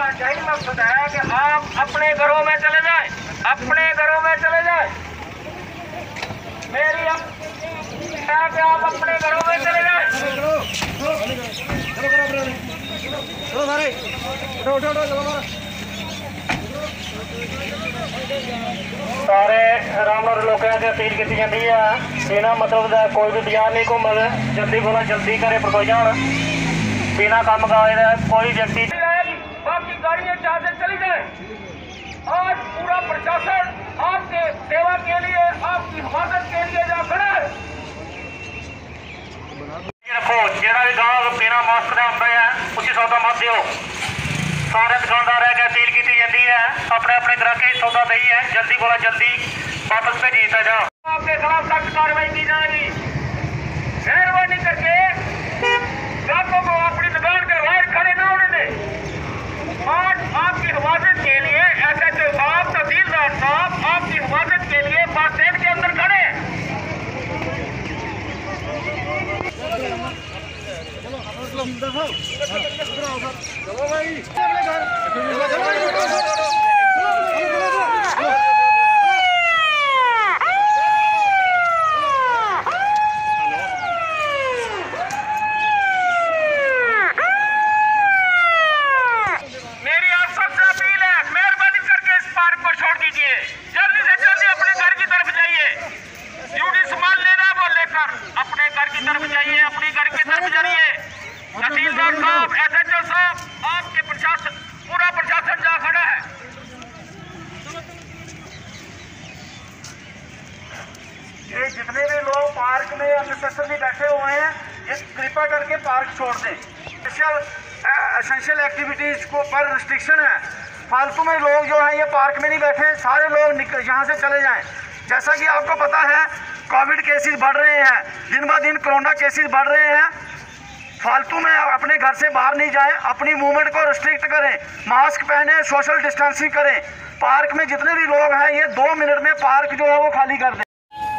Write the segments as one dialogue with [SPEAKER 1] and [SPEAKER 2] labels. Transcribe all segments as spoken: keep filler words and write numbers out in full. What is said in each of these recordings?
[SPEAKER 1] यही मकसद है कि आप अपने घरों में चले जाएं, अपने घरों में चले जाएं। मेरी है कि आप अपने घरों में चले जाएं। सारे रामनगर लोगों से अपील की जाती है, बिना मतलब का कोई भी बयान नहीं घूमग, जल्दी बोला जल्दी करे पर कोई जान बिना काम का कोई व्यक्ति बाकी गाड़ियां जहां से चली जाए। आज पूरा प्रशासन आपके सेवा के लिए, आपकी हिफाजत के लिए जा खड़ा है। रखो जेड़ा भी गांव बिना मास्क के आंदा है उसी सौदा मत दियो। सारे दुकानदार है अपील की जाती है, अपने अपने ग्राहक ही सौदा दई है, जल्दी बोला जल्दी वापस भेजी दिया जाओ। आपके खिलाफ सख्त कार्रवाई की जाएगी। मेहरबानी करके ग्राहकों को अपनी दुकान के बाहर खड़े न होने दें। आज आपकी हिफाजत के लिए एस एच ओ साहब, तहसीलदार साहब आपकी हिफाजत के लिए बस स्टैंड के अंदर खड़े हैं। चलो भाई अपने घर की तरफ जाइए, अपनी घर की तरफ जाइए। तहसीलदार साहब, एस एच ओ साहब, आपके प्रशासन, पूरा प्रशासन जा खड़ा है। ये जितने भी लोग पार्क में अननेसेसरली बैठे हुए हैं, ये कृपा करके पार्क छोड़ दें। एसेंशियल एक्टिविटीज को पर रिस्ट्रिक्शन है। फालतू में लोग जो हैं ये पार्क में नहीं बैठे, सारे लोग यहाँ से चले जाएं। जैसा कि आपको पता है कोविड केसेस बढ़ रहे हैं, दिन ब दिन कोरोना केसेस बढ़ रहे हैं। फालतू में अपने घर से बाहर नहीं जाएं, अपनी मूवमेंट को रिस्ट्रिक्ट करें, मास्क पहने, सोशल डिस्टेंसिंग करें। पार्क में जितने भी लोग हैं ये दो मिनट में पार्क जो है वो खाली कर दें।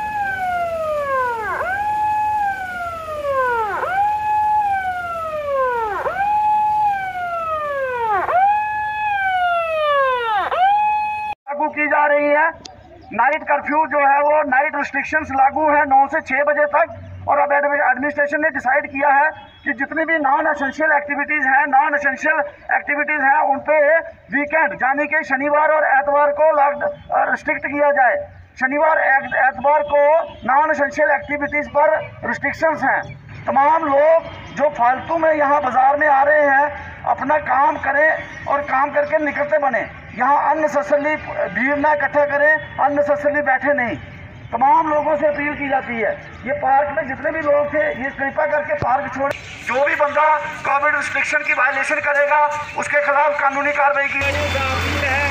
[SPEAKER 1] लागू की जा रही है नाइट कर्फ्यू जो है वो नाइट रिस्ट्रिक्शंस लागू है नौ से छः बजे तक। और अब एडमिनिस्ट्रेशन ने डिसाइड किया है कि जितनी भी नॉन एसेंशियल एक्टिविटीज़ हैं नॉन एसेंशियल एक्टिविटीज़ हैं उन पे वीकेंड यानी कि शनिवार और एतवार को लॉक रिस्ट्रिक्ट किया जाए। शनिवार एतवार को नॉन एसेंशियल एक्टिविटीज़ पर रिस्ट्रिक्शंस हैं। तमाम लोग जो फालतू में यहाँ बाज़ार में आ रहे हैं अपना काम करें और काम करके निकलते बने। यहाँ अननेसेसरली भीड़ ना इकट्ठा करें, अननेसेसरली बैठे नहीं। तमाम लोगों से अपील की जाती है ये पार्क में जितने भी लोग थे ये कृपा करके पार्क छोड़। जो भी बंदा कोविड रिस्ट्रिक्शन की वायलेशन करेगा उसके खिलाफ कानूनी कार्रवाई की है।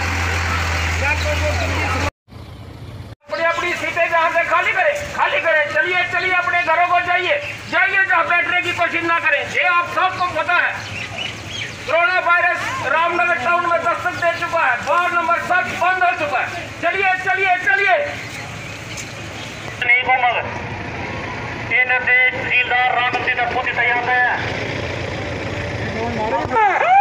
[SPEAKER 1] अपनी अपनी सीटें जहाँ से खाली करें खाली करें चलिए चलिए अपने घरों को जाइए जाइए जहाँ बैठने की कोशिश ना करें। ये आप सबको पता है कोरोना वायरस रामनगर टाउन में दस्तक दे चुका है, वार्ड नंबर सात बंद हो चुका है। चलिए चलिए चलिए नहीं घूमग ये निर्देश तहसीलदार रामनगर की तरफ से तैयार है।